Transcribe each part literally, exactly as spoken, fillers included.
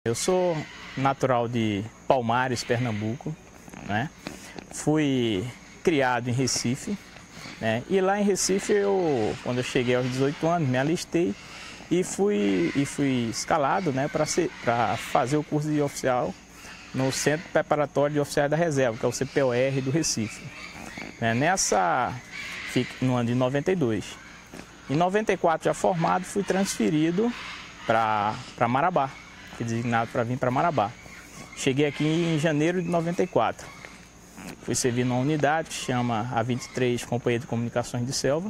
Eu sou natural de Palmares, Pernambuco, né? Fui criado em Recife, né? E lá em Recife, eu, quando eu cheguei aos dezoito anos, me alistei e fui, e fui escalado, né, para fazer o curso de oficial no Centro Preparatório de Oficiais da Reserva, que é o C P O R do Recife. É, nessa, no ano de noventa e dois. Em noventa e quatro, já formado, fui transferido para Marabá. Fui designado para vir para Marabá. Cheguei aqui em janeiro de noventa e quatro. Fui servir numa unidade que chama A vinte e três Companhia de Comunicações de Selva.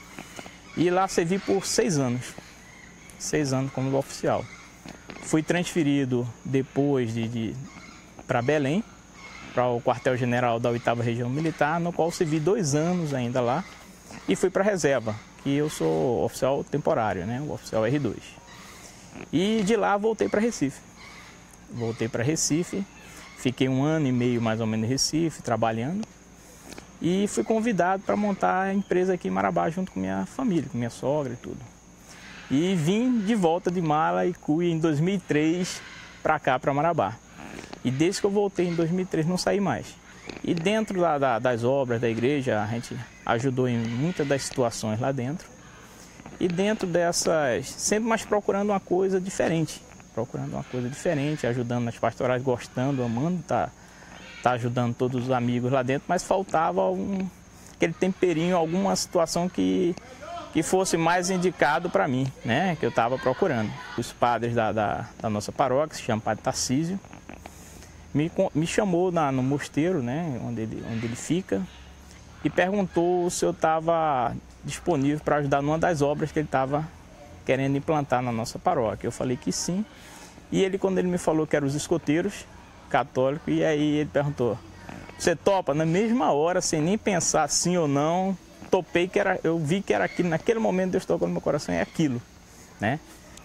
E lá servi por seis anos. Seis anos como oficial. Fui transferido depois de, de, para Belém, para o quartel-general da oitava Região Militar, no qual servi dois anos ainda lá. E fui para a reserva, que eu sou oficial temporário, né? O oficial R dois. E de lá voltei para Recife. Voltei para Recife, fiquei um ano e meio mais ou menos em Recife, trabalhando. E fui convidado para montar a empresa aqui em Marabá, junto com minha família, com minha sogra e tudo. E vim de volta de mala e cuia em dois mil e três para cá, para Marabá. E desde que eu voltei em dois mil e três não saí mais. E dentro da, da, das obras da igreja, a gente ajudou em muitas das situações lá dentro. E dentro dessas, sempre mais procurando uma coisa diferente. Procurando uma coisa diferente, ajudando nas pastorais, gostando, amando, tá, tá ajudando todos os amigos lá dentro. Mas faltava um, aquele temperinho, alguma situação que, que fosse mais indicado para mim, né? Que eu estava procurando. Os padres da, da, da nossa paróquia, que se chama Padre Tarcísio, me, me chamou na, no mosteiro, né? Onde ele, onde ele fica, e perguntou se eu estava disponível para ajudar numa das obras que ele estava querendo implantar na nossa paróquia. Eu falei que sim. E ele, quando ele me falou que eram os escoteiros católicos, e aí ele perguntou: você topa? Na mesma hora, sem nem pensar sim ou não, topei, que era, eu vi que era aquilo. Naquele momento Deus tocou no meu coração, é aquilo, né?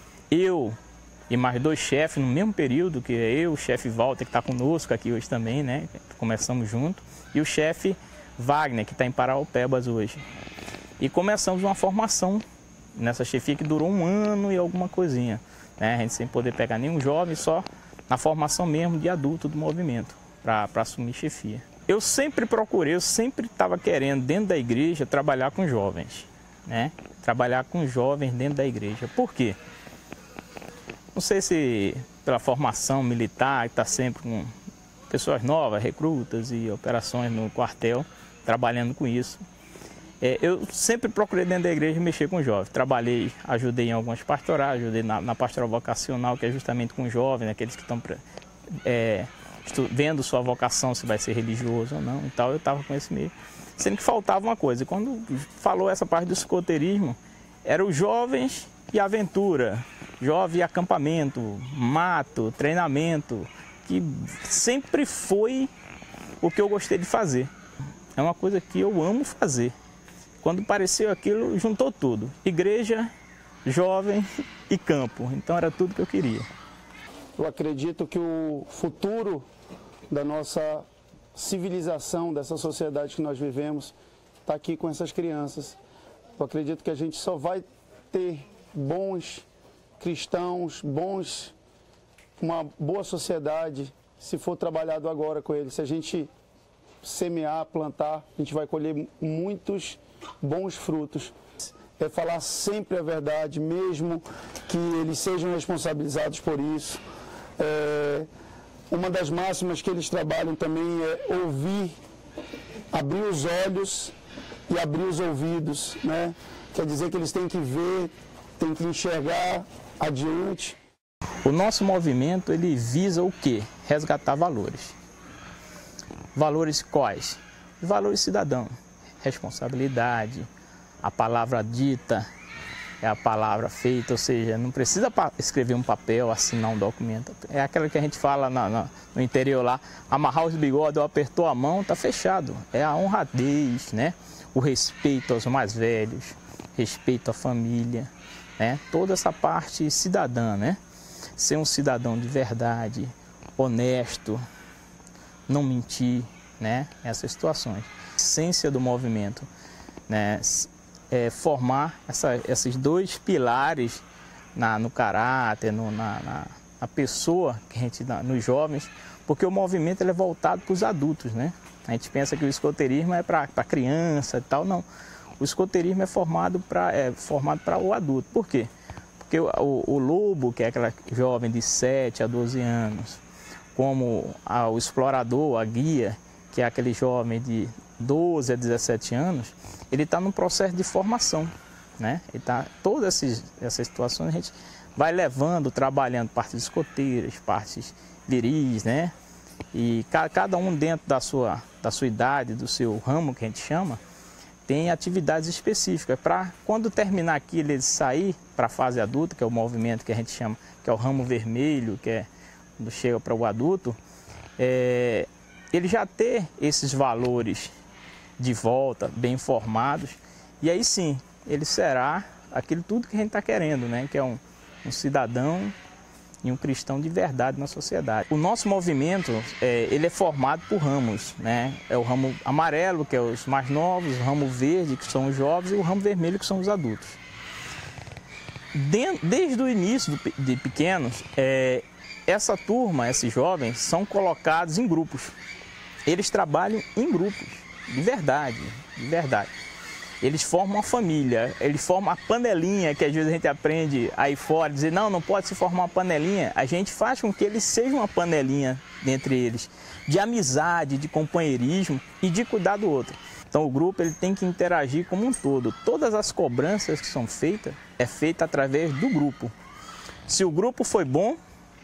Eu e mais dois chefes no mesmo período, que é eu, o chefe Walter, que está conosco aqui hoje também, né? Começamos junto, e o chefe Wagner, que está em Paraupebas hoje. E começamos uma formação nessa chefia que durou um ano e alguma coisinha, né? A gente sem poder pegar nenhum jovem, só na formação mesmo de adulto do movimento, para assumir chefia. Eu sempre procurei, eu sempre estava querendo, dentro da igreja, trabalhar com jovens, né? Trabalhar com jovens dentro da igreja. Por quê? Não sei se pela formação militar, que está sempre com pessoas novas, recrutas e operações no quartel, trabalhando com isso. É, eu sempre procurei dentro da igreja mexer com jovens. Trabalhei, ajudei em algumas pastorais, ajudei na, na pastoral vocacional, que é justamente com jovens, né, aqueles que estão é, vendo sua vocação, se vai ser religioso ou não e tal. Eu estava com esse meio. Sendo que faltava uma coisa. E quando falou essa parte do escoteirismo, eram os jovens e aventura, jovem e acampamento, mato, treinamento, que sempre foi o que eu gostei de fazer. É uma coisa que eu amo fazer. Quando apareceu aquilo, juntou tudo. Igreja, jovem e campo. Então era tudo que eu queria. Eu acredito que o futuro da nossa civilização, dessa sociedade que nós vivemos, está aqui com essas crianças. Eu acredito que a gente só vai ter bons cristãos, bons, uma boa sociedade, se for trabalhado agora com eles. Se a gente semear, plantar, a gente vai colher muitos bons frutos. É falar sempre a verdade, mesmo que eles sejam responsabilizados por isso. É, uma das máximas que eles trabalham também é ouvir, abrir os olhos e abrir os ouvidos, né? Quer dizer que eles têm que ver, têm que enxergar adiante. O nosso movimento, ele visa o quê? Resgatar valores. Valores quais? Valores cidadãos. Responsabilidade, a palavra dita é a palavra feita, ou seja, não precisa escrever um papel, assinar um documento. É aquela que a gente fala na, na, no interior lá, amarrar os bigodes ou apertou a mão, tá fechado. É a honradez, né? O respeito aos mais velhos, respeito à família, né? Toda essa parte cidadã, né? Ser um cidadão de verdade, honesto, não mentir, né? Essas situações. A essência do movimento, né? É formar essa, esses dois pilares na, no caráter, no, na, na, a pessoa que a gente dá nos jovens, porque o movimento ele é voltado para os adultos, né? A gente pensa que o escoteirismo é para criança e tal, não. O escoteirismo é formado para é formado para o adulto. Por quê? Porque o, o, o lobo, que é aquela jovem de sete a doze anos, como a, o explorador, a guia, que é aquele jovem de doze a dezessete anos, ele está num processo de formação, né? Ele tá, todas esses, essas situações a gente vai levando, trabalhando partes escoteiras, partes viris, né? E ca, cada um dentro da sua, da sua idade, do seu ramo, que a gente chama, tem atividades específicas para, quando terminar aqui, ele sair para a fase adulta, que é o movimento que a gente chama, que é o ramo vermelho, que é quando chega para o adulto, é, ele já ter esses valores de volta, bem formados, e aí sim, ele será aquilo tudo que a gente está querendo, né? Que é um, um cidadão e um cristão de verdade na sociedade. O nosso movimento, é, ele é formado por ramos, né? É o ramo amarelo, que é os mais novos, o ramo verde, que são os jovens, e o ramo vermelho, que são os adultos. Desde o início de pequenos, é, essa turma, esses jovens, são colocados em grupos. Eles trabalham em grupos, de verdade, de verdade. Eles formam uma família, eles formam a panelinha, que às vezes a gente aprende aí fora, dizer, não, não pode se formar uma panelinha. A gente faz com que eles sejam uma panelinha dentre eles, de amizade, de companheirismo e de cuidar do outro. Então o grupo ele tem que interagir como um todo. Todas as cobranças que são feitas, é feita através do grupo. Se o grupo foi bom,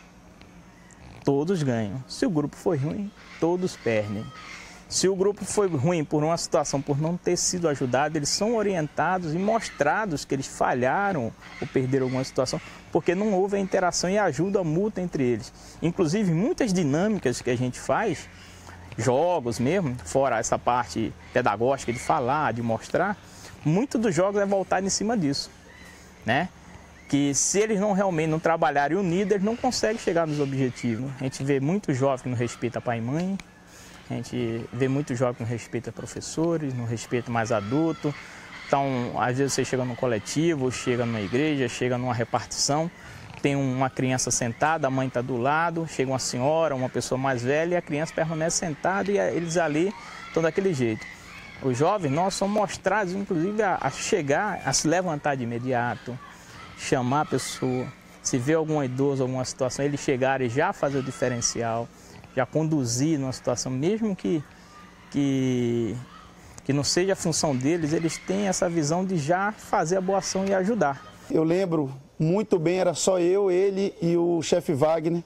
todos ganham. Se o grupo foi ruim, todos perdem. Se o grupo foi ruim por uma situação, por não ter sido ajudado, eles são orientados e mostrados que eles falharam ou perderam alguma situação, porque não houve a interação e a ajuda mútua entre eles. Inclusive, muitas dinâmicas que a gente faz, jogos mesmo, fora essa parte pedagógica de falar, de mostrar, muito dos jogos é voltado em cima disso, né? Que se eles não realmente não trabalharem unidos, eles não conseguem chegar nos objetivos. A gente vê muitos jovens que não respeitam pai e mãe, a gente vê muitos jovens que não respeitam professores, não respeitam mais adulto. Então, às vezes você chega num coletivo, chega numa igreja, chega numa repartição, tem uma criança sentada, a mãe está do lado, chega uma senhora, uma pessoa mais velha e a criança permanece sentada e eles ali estão daquele jeito. Os jovens, nós somos mostrados, inclusive, a, a chegar, a se levantar de imediato, chamar a pessoa, se vê algum idoso, alguma situação, eles chegarem e já fazer o diferencial, já conduzir numa situação, mesmo que, que, que não seja a função deles, eles têm essa visão de já fazer a boa ação e ajudar. Eu lembro muito bem, era só eu, ele e o chefe Wagner.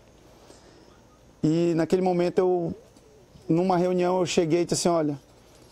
E naquele momento, eu, numa reunião, eu cheguei e disse assim, olha,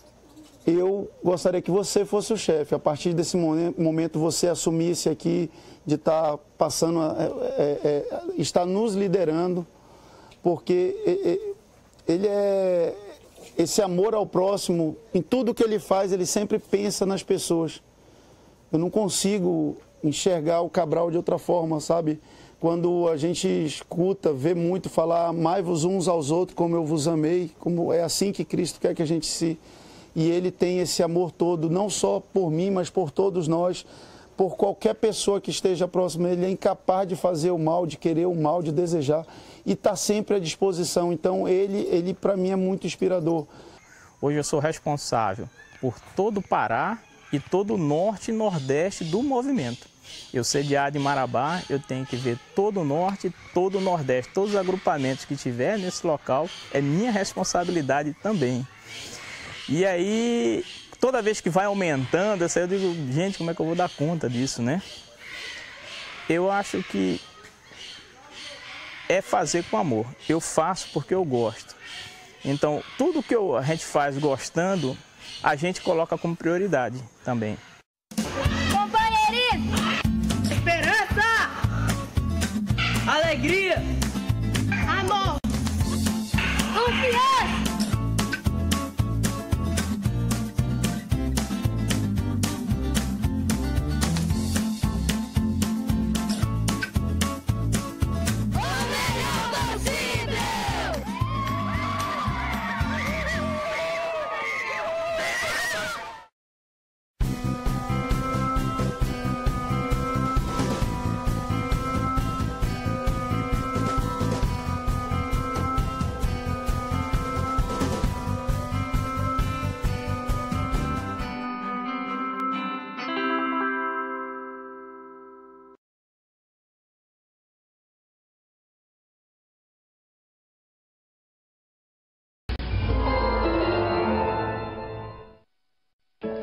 eu gostaria que você fosse o chefe. A partir desse momento, você assumisse aqui de estar passando, é, é, é, estar nos liderando, porque ele é esse amor ao próximo, em tudo que ele faz, ele sempre pensa nas pessoas. Eu não consigo enxergar o Cabral de outra forma, sabe? Quando a gente escuta, vê muito falar, amai-vos uns aos outros como eu vos amei, como é assim que Cristo quer que a gente se... E ele tem esse amor todo, não só por mim, mas por todos nós, por qualquer pessoa que esteja próxima. Ele é incapaz de fazer o mal, de querer o mal, de desejar, e está sempre à disposição. Então, ele, ele para mim, é muito inspirador. Hoje eu sou responsável por todo o Pará e todo o norte e nordeste do movimento. Eu sediado em Marabá, eu tenho que ver todo o norte, todo o nordeste, todos os agrupamentos que tiver nesse local, é minha responsabilidade também. E aí, toda vez que vai aumentando, eu digo, gente, como é que eu vou dar conta disso, né? Eu acho que é fazer com amor. Eu faço porque eu gosto. Então, tudo que eu, a gente faz gostando, a gente coloca como prioridade também. Companheirismo! Esperança! Alegria! Amor! Confiança!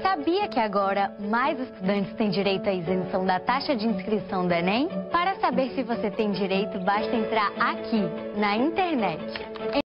Sabia que agora mais estudantes têm direito à isenção da taxa de inscrição do Enem? Para saber se você tem direito, basta entrar aqui, na internet.